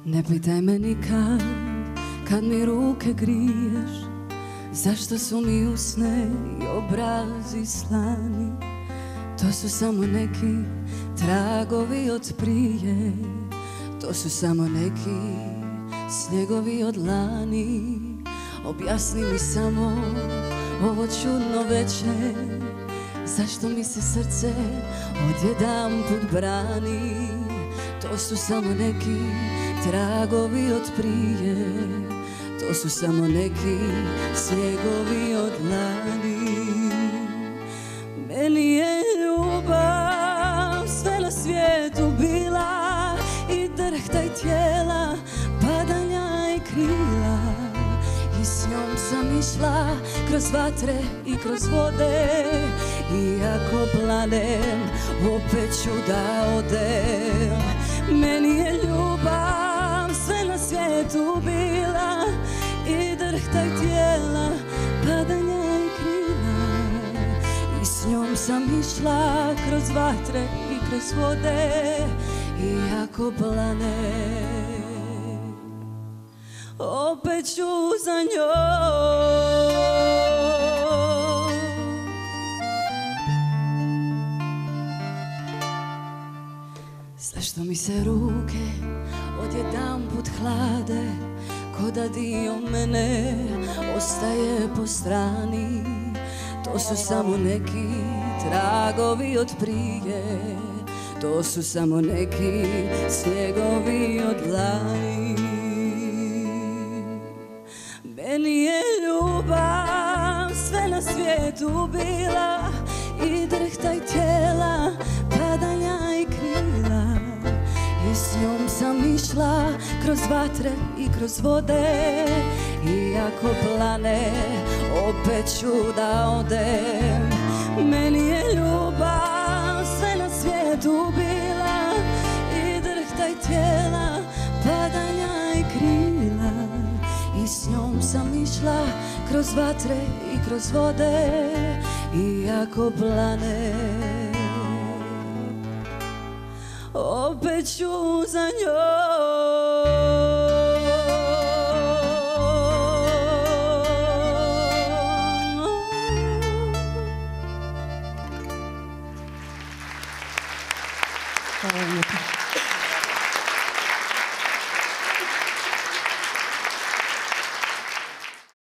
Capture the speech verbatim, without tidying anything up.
Ne pitaj me nikad, kad mi ruke griješ, zašto su mi usne i obrazi slani. To su samo neki tragovi od prije, to su samo neki snjegovi od lani. Objasni mi samo ovo čudno večer, zašto mi se srce odjedanput brani. To su samo neki tragovi od prije, to su samo neki snjegovi od lani. Meni je ljubav sve na svijetu bila, i drhtaj tijela, padanja i krila. I s njom sam išla kroz vatre i kroz vode, i ako planem, opet ću da odem. Meni je ljubav sve na svijetu bila, i drhtaj tijela, padanja i krila. I s njom sam išla kroz vatre i kroz vode, i ako planem, opet ću za njom. Zašto mi se ruke odjedanput hlade, ko da dio mene ostaje po strani. To su samo neki tragovi od prije, to su samo neki snjegovi od lani. Meni je ljubav sve na svijetu bila, i drhtaj tijela, padanja i krila. I s njom sam išla kroz vatre i kroz vode, i ako plane, opet ću da odem. Meni je ljubav sve na svijetu bila, i drhtaj tijela, padanja i krila. I s njom sam išla kroz vatre i kroz vode, i ako plane, opet ću za njom. Hvala lijepo.